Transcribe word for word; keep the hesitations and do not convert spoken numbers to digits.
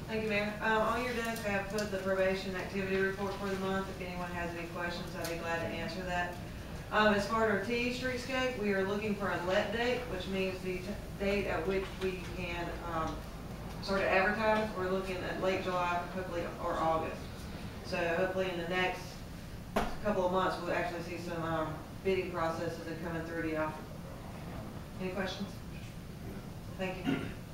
Thank you, Mayor. Um, on your desk, I have put the probation activity report for the month. If anyone has any questions, I'd be glad to answer that. Um, as far as our T streetscape, we are looking for a let date, which means the date at which we can um, sort of advertise. We're looking at late July, hopefully, or August. So hopefully in the next couple of months, we'll actually see some um, bidding processes that are coming through the office. Any questions? Thank you.